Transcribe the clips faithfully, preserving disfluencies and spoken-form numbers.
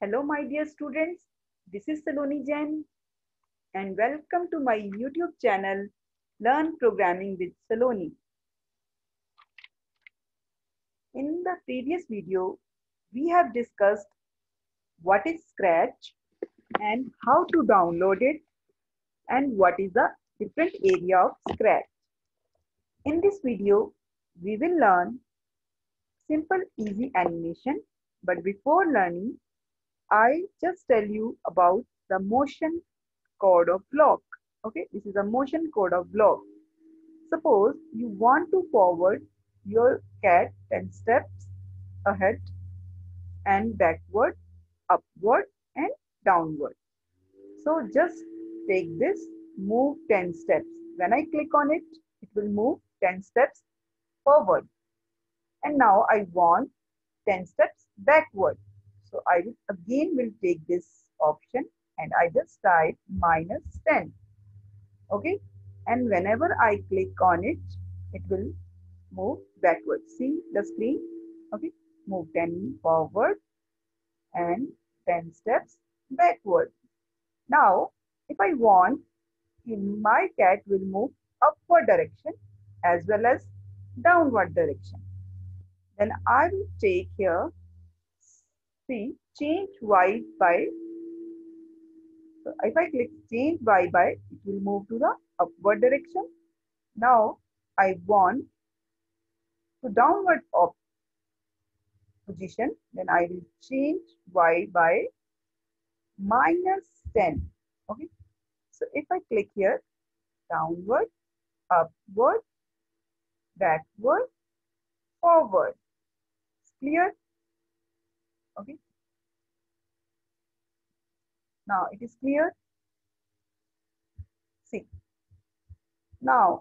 Hello, my dear students. This is Saloni Jain, and welcome to my YouTube channel, Learn Programming with Saloni. In the previous video, we have discussed what is Scratch and how to download it and what is the different area of Scratch. In this video, we will learn simple easy animation, but before learning, I just tell you about the motion code of block. Okay, this is a motion code of block. Suppose you want to forward your cat ten steps ahead and backward, upward and downward. So just take this, move ten steps. When I click on it, it will move ten steps forward. And now I want ten steps backward. So I will again will take this option and I just type minus ten. Okay. And whenever I click on it, it will move backward. See the screen? Okay. Move ten forward and ten steps backward. Now, if I want, my cat will move upward direction as well as downward direction. Then I will take here, see, change Y by, so if I click change Y by, it will move to the upward direction. Now I want to downward op position, then I will change Y by minus ten. Okay. So if I click here, downward, upward, backward, forward. It's clear? Okay. Now it is clear. See. Now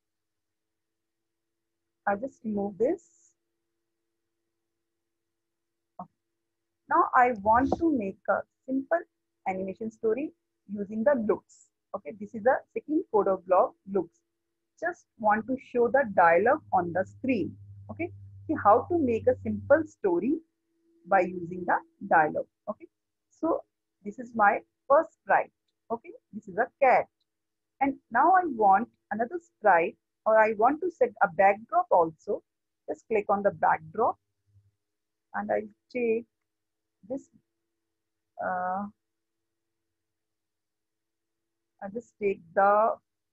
I just remove this. Okay. Now I want to make a simple animation story using the looks. Okay, this is the second code of block, looks. Just want to show the dialogue on the screen. Okay, see how to make a simple story by using the dialogue. Okay, so this is my first sprite. Okay, this is a cat. And now I want another sprite, or I want to set a backdrop also. Just click on the backdrop and I'll take this. Uh, I just take the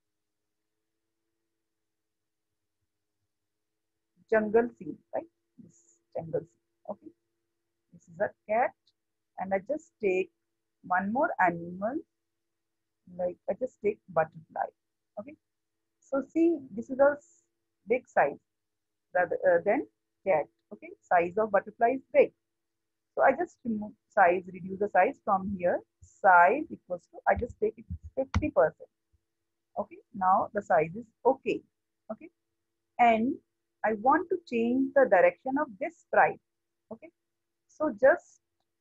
jungle scene, right? This jungle scene. Okay. This is a cat, and I just take one more animal, like I just take butterfly. Okay. So see, this is a big size rather uh, than cat. Okay. Size of butterfly is big. So I just remove size, reduce the size from here. Size equals to, I just take it fifty percent. Okay. Now the size is okay. Okay. And I want to change the direction of this sprite. Okay. So just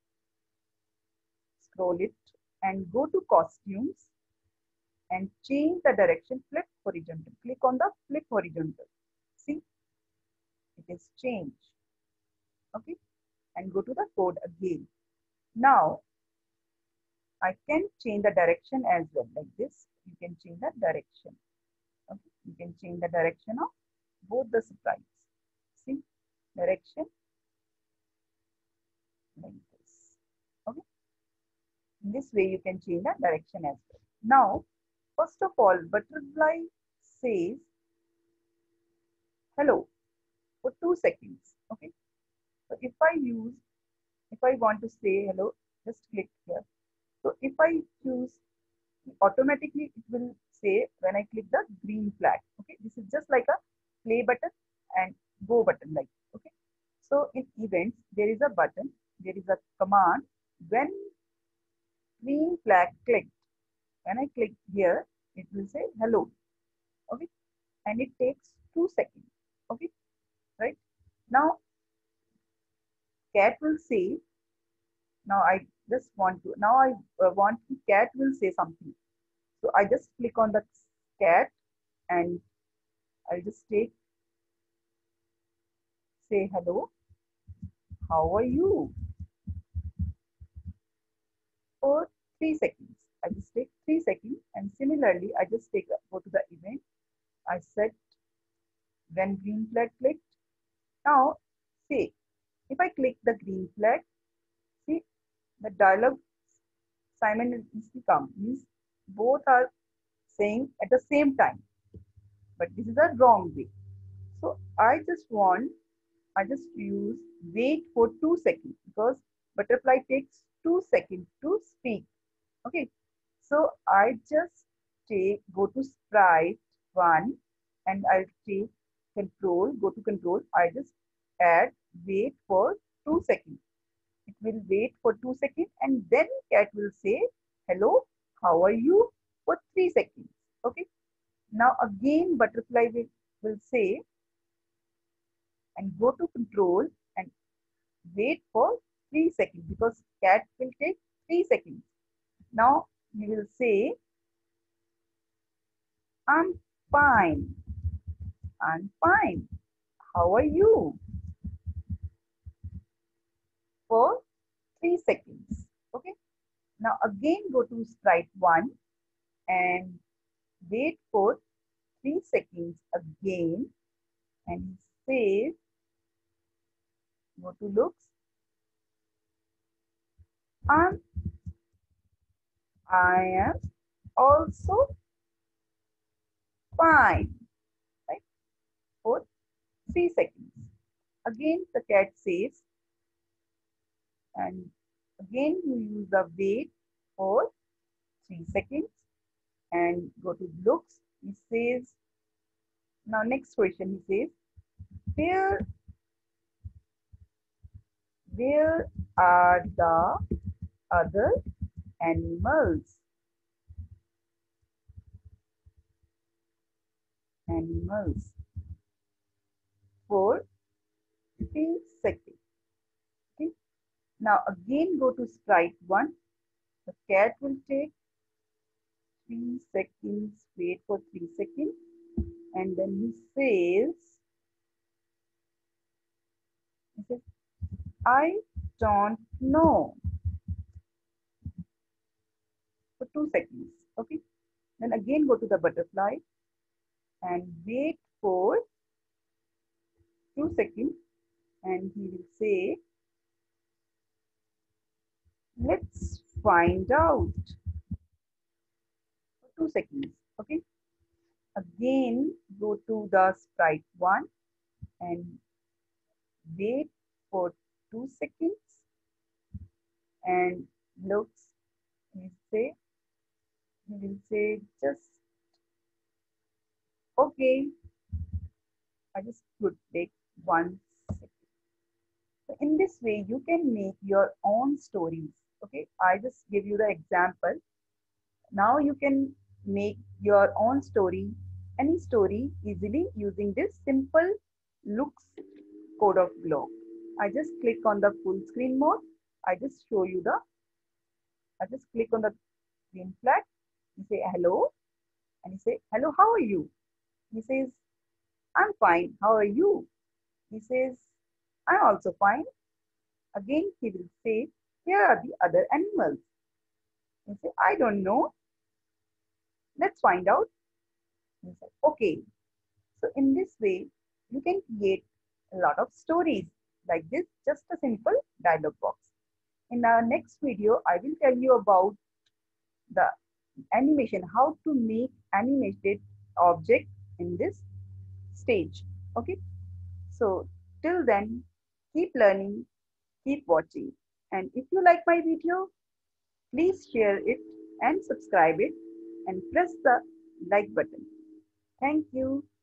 scroll it and go to costumes and change the direction, flip horizontal. Click on the flip horizontal. See, it is changed. Okay. And go to the code again. Now, I can change the direction as well, like this. You can change the direction. Okay. You can change the direction of both the sprites. See, direction like this. Okay. In this way, you can change the direction as well. Now, first of all, butterfly says hello for two seconds. Okay. So if I use, if I want to say hello, just click here. So if I choose, automatically it will say when I click the green flag. Okay. This is just like a play button and go button, like. Okay. So in events, there is a button, there is a command. When green flag clicked, when I click here, it will say hello. Okay. And it takes two seconds. Okay. Right. Now, cat will say, now I just want to, now I uh, want the cat will say something. So I just click on the cat and I'll just take, say hello, how are you? three seconds. I just take three seconds, and similarly, I just take go to the event. I set when green flag clicked. Now, see, if I click the green flag, see the dialog simultaneously come, means both are saying at the same time, but this is a wrong way. So I just want, I just use wait for two seconds because butterfly takes two seconds to speak. Okay, so I just take go to sprite one and I'll take control, go to control. I just add wait for two seconds. It will wait for two seconds and then cat will say, hello, how are you? For three seconds. Okay. Now again butterfly will, will say and go to control and wait for three seconds because cat will take three seconds. Now he will say, I'm fine. I'm fine. How are you? For three seconds. Okay. Now again go to sprite one and wait for three seconds again and he says, go to looks. I'm, I am also fine. Right? For three seconds. Again the cat says, and again you use the wait for three seconds and go to looks. He says, now next question he says, where, where are the other animals? Animals for three seconds. Okay. Now again go to sprite one. The cat will take three seconds, wait for three seconds, and then he says, he says, I don't know. For two seconds. Okay. Then again go to the butterfly and wait for two seconds and he will say, let's find out. For two seconds. Okay. Again go to the sprite one and wait for two seconds and looks, he say, he will say just okay. I just would take one second. So in this way, you can make your own stories. Okay, I just give you the example. Now you can make your own story, any story easily using this simple looks code of glow. I just click on the full screen mode. I just show you the, I just click on the green flag. You say hello and you say, hello, how are you? He says, I'm fine. How are you? He says, I'm also fine. Again, he will say, here are the other animals. He say, I don't know. Let's find out. He said, okay. So in this way, you can create a lot of stories like this, just a simple dialog box. In our next video, I will tell you about the animation, how to make animated object in this stage. Okay. So till then, keep learning, keep watching. And if you like my video, please share it and subscribe it and press the like button. Thank you.